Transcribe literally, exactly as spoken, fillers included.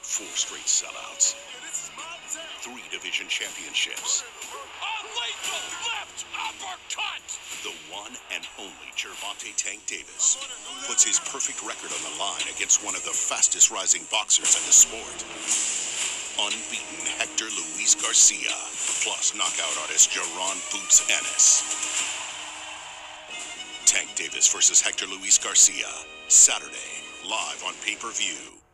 Four straight sellouts. Three division championships. A lethal left uppercut! The one and only Gervonta Tank Davis puts his perfect record on the line against one of the fastest rising boxers in the sport. Unbeaten Hector Luis Garcia, plus knockout artist Jaron Boots Ennis. Tank Davis versus Hector Luis Garcia, Saturday, live on pay-per-view.